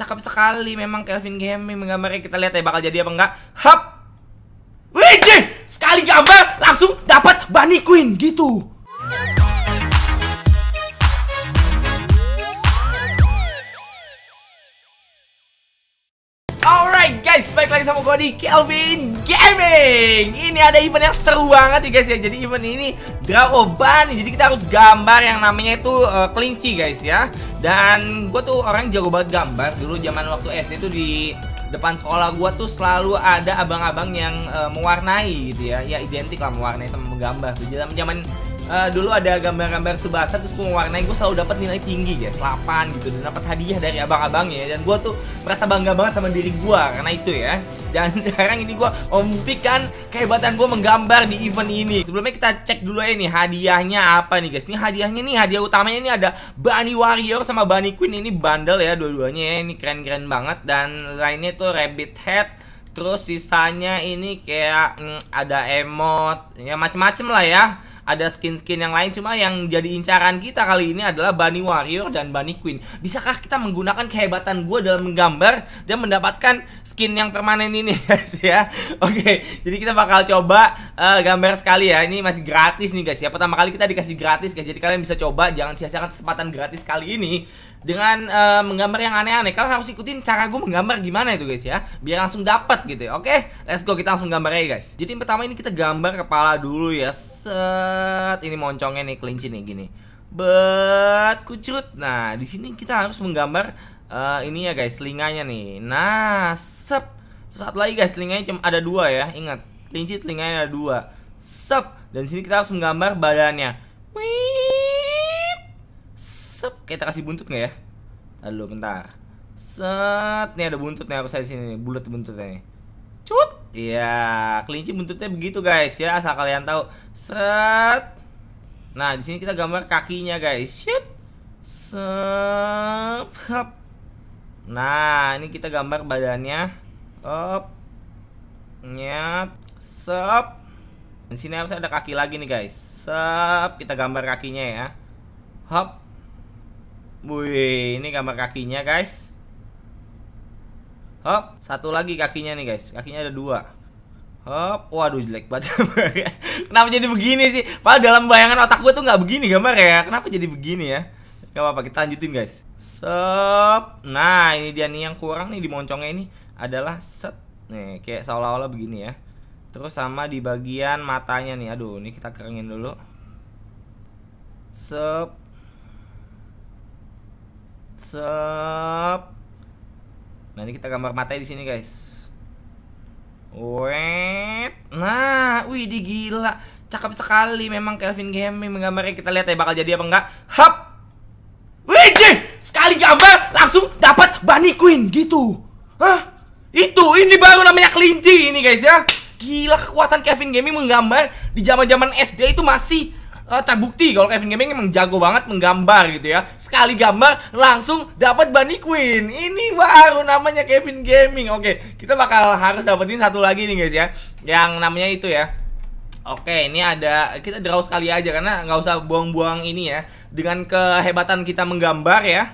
cakep sekali memang Kelvin Gaming menggambarnya. Kita lihat ya bakal jadi apa enggak. Hap. Widih, sekali gambar langsung dapat Bunny Queen gitu. Alright guys, balik lagi sama gue di Kelvin Gaming. Ini ada event yang seru banget nih guys ya. Jadi event ini Draw Bunny. Jadi kita harus gambar yang namanya itu kelinci guys ya. Dan gue tuh orang jago banget gambar. Dulu zaman waktu SD tuh di depan sekolah gue tuh selalu ada abang-abang yang mewarnai gitu ya. Ya identik lah mewarnai sama menggambar. Jadi zaman dulu ada gambar-gambar Tsubasa terus gue mewarnai, gue selalu dapat nilai tinggi guys, 8 gitu, dan dapat hadiah dari abang-abangnya. Dan gue tuh merasa bangga banget sama diri gue karena itu ya. Dan sekarang ini gue membuktikan kehebatan gue menggambar di event ini. Sebelumnya kita cek dulu ya nih hadiahnya apa nih guys. Ini hadiahnya nih, hadiah utamanya ini ada Bunny Warrior sama Bunny Queen. Ini bundle ya dua-duanya ya. Ini keren-keren banget. Dan lainnya tuh Rabbit Head. Terus sisanya ini kayak ada emot, ya macem-macem lah ya. Ada skin-skin yang lain, cuma yang jadi incaran kita kali ini adalah Bunny Warrior dan Bunny Queen. Bisakah kita menggunakan kehebatan gue dalam menggambar dan mendapatkan skin yang permanen ini guys ya? Oke, jadi kita bakal coba gambar sekali ya. Ini masih gratis nih guys ya. Pertama kali kita dikasih gratis guys. Jadi kalian bisa coba, jangan sia-siakan kesempatan gratis kali ini dengan menggambar yang aneh-aneh. Kalian harus ikutin cara gue menggambar gimana itu guys ya, biar langsung dapat gitu ya. Oke, let's go, kita langsung gambar aja guys. Jadi yang pertama ini kita gambar kepala dulu ya. Ini moncongnya nih, kelinci nih gini. Kucut. Nah, di sini kita harus menggambar ini ya guys, telinganya nih. Nah, sep. Satu lagi guys, telinganya cuma ada 2 ya. Ingat, kelinci telinganya ada 2. Sep. Dan sini kita harus menggambar badannya. Sep. Kita kasih buntut nggak ya? Lalu bentar. Set. Nih ada buntut nih, harus saya di sini nih, bulat buntutnya nih. Cut. Iya, kelinci buntutnya begitu guys ya, asal kalian tahu. Set. Nah, di sini kita gambar kakinya guys. Shoot. Sep. Hop. Nah, ini kita gambar badannya. Hop. Nyat. Sep. Di sini harus ada kaki lagi nih guys. Sep. Kita gambar kakinya ya. Hop. Wih, ini gambar kakinya guys. Hop, satu lagi kakinya nih guys. Kakinya ada 2. Hop, waduh jelek banget. Kenapa jadi begini sih? Padahal dalam bayangan otak gue tuh nggak begini gambar ya. Kenapa jadi begini ya? Gak apa-apa, kita lanjutin guys. Sep. Nah, ini dia nih yang kurang nih di moncongnya ini adalah set. Nih, kayak seolah-olah begini ya. Terus sama di bagian matanya nih. Aduh, ini kita keringin dulu. Sep. Sep. Nah, ini kita gambar matanya di sini guys. Wait. Nah, wih di gila. Cakep sekali memang Kelvin Gaming menggambarnya. Kita lihat ya bakal jadi apa enggak. Hap. Wih, sekali gambar langsung dapat Bunny Queen gitu. Hah? Ini baru namanya kelinci ini guys ya. Gila, kekuatan Kelvin Gaming menggambar di zaman-zaman SD itu masih terbukti kalau Kelvin Gaming emang jago banget menggambar gitu ya. Sekali gambar langsung dapat Bunny Queen. Ini baru namanya Kelvin Gaming. Oke, kita bakal harus dapetin satu lagi nih guys ya, yang namanya itu ya. Oke, ini ada, kita draw sekali aja karena nggak usah buang-buang ini ya. Dengan kehebatan kita menggambar ya,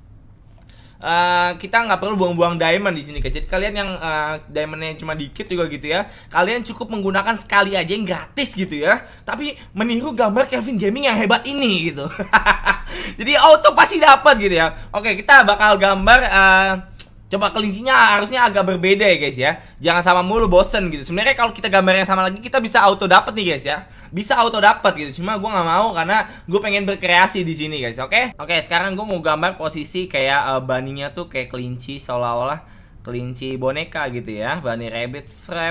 kita nggak perlu buang-buang diamond di sini guys. Jadi kalian yang diamondnya cuma dikit juga gitu ya, kalian cukup menggunakan sekali aja yang gratis gitu ya, tapi meniru gambar Kelvin Gaming yang hebat ini gitu. Jadi auto pasti dapat gitu ya. Oke, kita bakal gambar. Coba kelincinya harusnya agak berbeda ya guys ya. Jangan sama mulu, bosen gitu. Sebenarnya kalau kita gambar yang sama lagi kita bisa auto dapat nih guys ya. Bisa auto dapat gitu. Cuma gue nggak mau karena gue pengen berkreasi di sini guys. Oke, sekarang gue mau gambar posisi kayak bunny-nya tuh kayak kelinci, seolah-olah kelinci boneka gitu ya. Bunny rabbit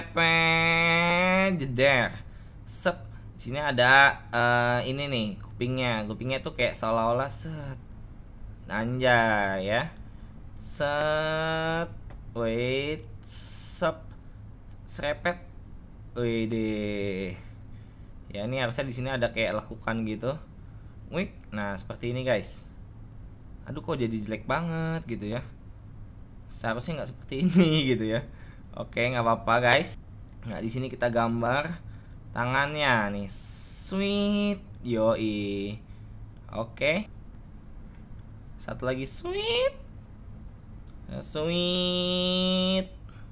jeder. Sep. Di sini ada ini nih kupingnya. Kupingnya tuh kayak seolah-olah set. Anjay ya. Set. Wait. Sep. Serepet. Wih deh. Ya ini harusnya di sini ada kayak lekukan gitu. Wih. Nah seperti ini guys. Aduh kok jadi jelek banget gitu ya. Seharusnya nggak seperti ini gitu ya. Oke, nggak apa-apa guys. Nah di sini kita gambar tangannya nih. Sweet. Yoi. Oke. Satu lagi sweet. Sweet.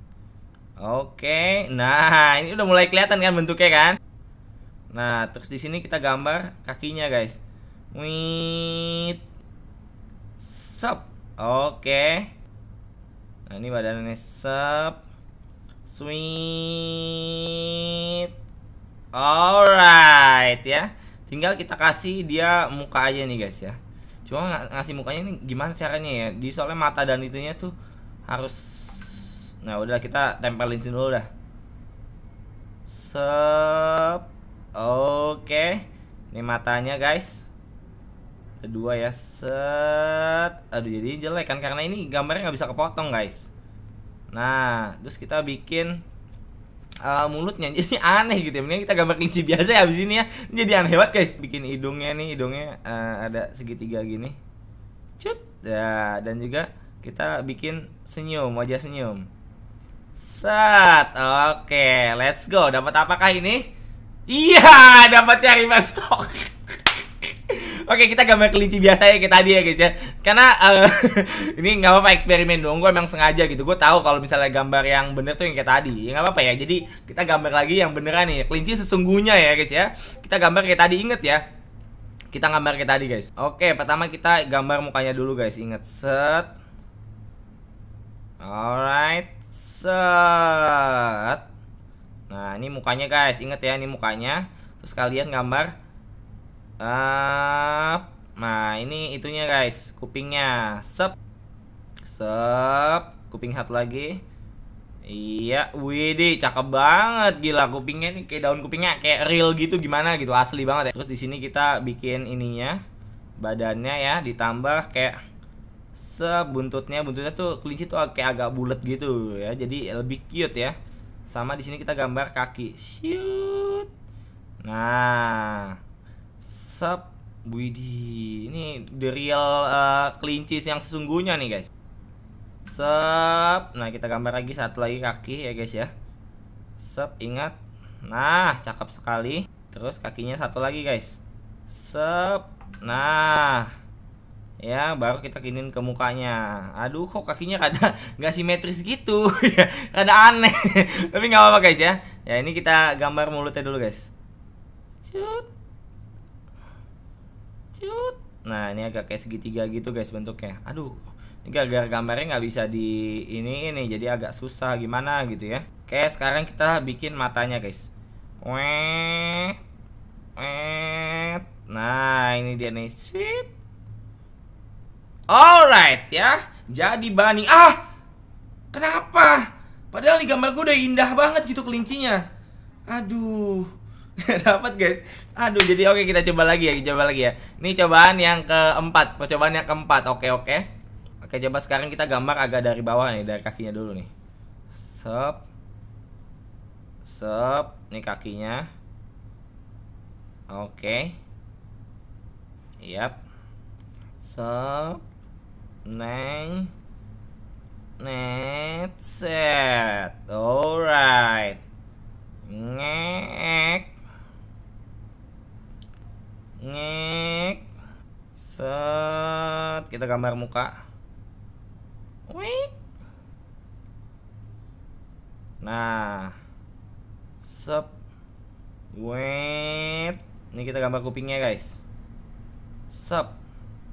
Oke. Nah, ini udah mulai kelihatan kan bentuknya kan? Nah, terus di sini kita gambar kakinya, guys. Wait. Sup. Oke. Nah, ini badannya sup. Sweet. Alright ya. Tinggal kita kasih dia muka aja nih, guys ya. Cuma ngasih mukanya ini gimana caranya ya? Di soalnya mata dan itunya tuh harus. Nah, udah kita tempelin sini dulu dah. Sup. Oke, ini matanya guys. Ada 2 ya. Set. Aduh, jadi jelek kan karena ini gambarnya nggak bisa kepotong guys. Nah, terus kita bikin mulutnya. Jadi aneh gitu ya. Mending kita gambar kelinci biasa ya abis ini ya. Jadi aneh banget guys. Bikin hidungnya nih, hidungnya ada segitiga gini. Cut. Ya, dan juga kita bikin senyum, wajah senyum. Set. Oke, let's go. Dapat apakah ini? Iya, dapatnya revive stock. Oke, kita gambar kelinci biasa ya kayak tadi ya guys ya. Karena ini nggak apa-apa, eksperimen dong. Gue emang sengaja gitu. Gue tahu kalau misalnya gambar yang bener tuh yang kayak tadi. Ya nggak apa-apa ya. Jadi kita gambar lagi yang beneran nih. Kelinci sesungguhnya ya guys ya. Kita gambar kayak tadi, inget ya. Kita gambar kayak tadi guys. Oke, pertama kita gambar mukanya dulu guys. Ingat, set. Alright, set. Nah, ini mukanya guys, inget ya, ini mukanya. Terus kalian gambar. Nah, ini itunya guys, kupingnya. Sep. Sep. Kuping satu lagi. Iya, widih, cakep banget, gila kupingnya nih kayak daun kupingnya kayak real gitu, gimana gitu, asli banget ya. Terus di sini kita bikin ininya, badannya ya, ditambah kayak buntutnya tuh kelinci tuh kayak agak bulat gitu ya, jadi lebih cute ya. Sama di sini kita gambar kaki. Shoot. Nah. Sep. Widih. Ini the real kelinci yang sesungguhnya nih, guys. Sep. Nah, kita gambar lagi satu lagi kaki ya, guys ya. Sep, ingat. Nah, cakep sekali. Terus kakinya satu lagi, guys. Sep. Nah. Ya, baru kita kinin ke mukanya. Aduh, kok kakinya kada nggak simetris gitu. Rada aneh. Tapi nggak apa-apa guys ya. Ya, ini kita gambar mulutnya dulu guys. Cut. Cut. Nah, ini agak kayak segitiga gitu guys bentuknya. Aduh, ini gara-gara gambarnya nggak bisa di ini, jadi agak susah gimana gitu ya. Oke, sekarang kita bikin matanya guys. Nah, ini dia nih. Sweet. Alright ya, jadi Bunny. Kenapa? Padahal di gambar gue udah indah banget gitu kelincinya. Aduh, nggak dapat guys. Aduh, jadi oke, kita coba lagi ya, Ini cobaan yang keempat, percobaan yang keempat. Oke, coba sekarang kita gambar agak dari bawah nih, dari kakinya dulu nih. Sep, sep, nih kakinya. Oke, yap, sep. Neng net set. Alright. Ngek. Set. Kita gambar muka. Wih. Nah. Sep. Wait. Ini kita gambar kupingnya guys. Sep.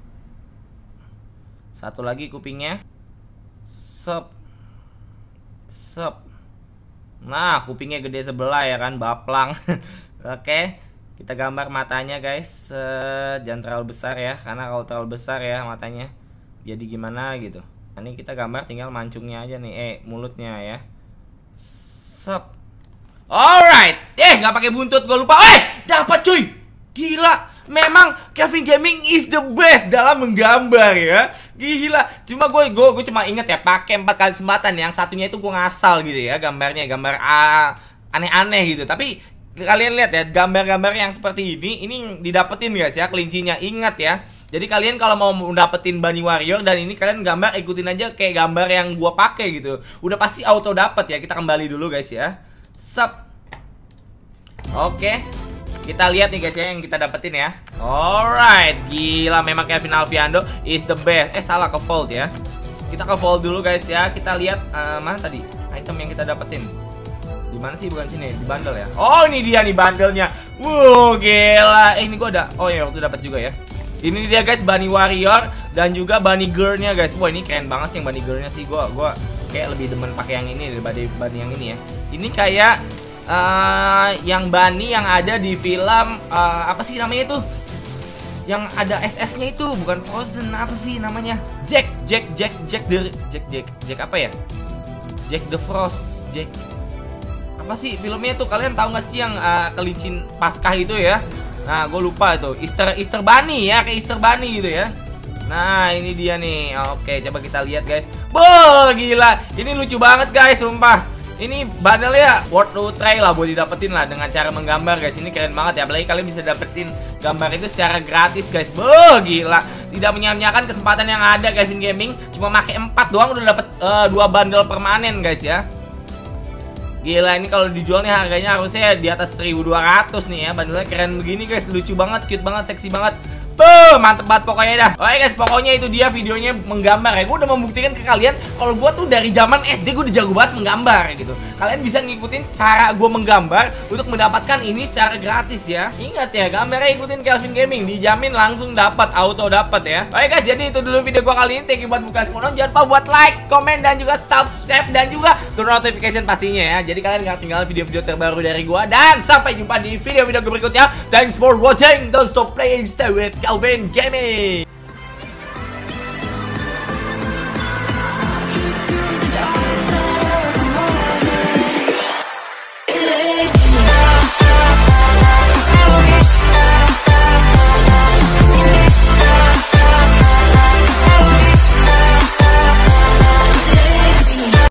Satu lagi kupingnya. Sep. Sep. Nah, kupingnya gede sebelah ya kan, baplang. Oke, kita gambar matanya guys. Jangan terlalu besar ya, karena kalau terlalu besar ya matanya jadi gimana gitu. Nah, ini kita gambar tinggal mancungnya aja nih, mulutnya ya. Sep. Alright. Nggak pakai buntut, gue lupa. Dapat cuy. Gila. Memang Kelvin Gaming is the best dalam menggambar ya. Gila. Cuma gue cuma inget ya, pakai 4 kali kesempatan. Yang satunya itu gue ngasal gitu ya, gambarnya gambar aneh-aneh gitu. Tapi kalian lihat ya, gambar-gambar yang seperti ini didapetin guys ya, kelincinya. Ingat ya. Jadi kalian kalau mau dapetin Bunny Warrior dan ini kalian gambar, ikutin aja kayak gambar yang gue pakai gitu. Udah pasti auto dapet ya. Kita kembali dulu guys ya. Sup. Oke. Kita lihat nih guys ya yang kita dapetin ya. Alright, gila memang Kevin Alfiando is the best. Salah ke Volt ya. Kita ke vault dulu guys ya. Kita lihat mana tadi item yang kita dapetin. Di mana sih? Bukan sini, di bundle ya. Oh, ini dia nih bandelnya. Wow, gila. Ini gua ada. Oh ya, waktu dapat juga ya. Ini dia guys, Bunny Warrior dan juga Bunny Girl-nya guys. Wah, ini keren banget sih yang Bunny Girl-nya sih. Gua kayak lebih demen pakai yang ini daripada Bunny yang ini ya. Ini kayak yang Bunny yang ada di film apa sih namanya tuh? Yang ada SS-nya itu, bukan Frozen, apa sih namanya? Jack apa ya? Jack the Frost, Jack apa sih filmnya tuh, kalian tahu nggak sih yang kelinci Paskah itu ya? Nah, gue lupa itu Easter Bunny ya, kayak Easter Bunny gitu ya. Nah, ini dia nih. Oke, coba kita lihat guys. Boh, gila, ini lucu banget guys, sumpah. Ini bandelnya worth to try lah buat didapetin lah dengan cara menggambar guys. Ini keren banget ya, apalagi kalian bisa dapetin gambar itu secara gratis guys. Boh, gila. Tidak menyia-nyiakan kesempatan yang ada Kelvin Gaming. Cuma pakai 4 doang udah dapet 2 bundle permanen guys ya. Gila, ini kalau dijual nih harganya harusnya di atas 1.200 nih ya. Bandelnya keren begini guys, lucu banget, cute banget, seksi banget. Mantep banget pokoknya dah. Oke guys, pokoknya itu dia videonya menggambar ya. Gue udah membuktikan ke kalian kalau gue tuh dari zaman SD gue udah jago banget menggambar gitu. Kalian bisa ngikutin cara gue menggambar untuk mendapatkan ini secara gratis ya. Ingat ya, gambarnya ikutin Kelvin Gaming, dijamin langsung dapat, auto dapat ya. Oke guys, jadi itu dulu video gue kali ini. Thank you buat buka sekolah. Jangan lupa buat like, komen dan juga subscribe dan juga turn notification pastinya ya. Jadi kalian gak tinggal video-video terbaru dari gue. Dan sampai jumpa di video-video berikutnya. Thanks for watching. Don't stop playing. Stay with Kelvin Gaming.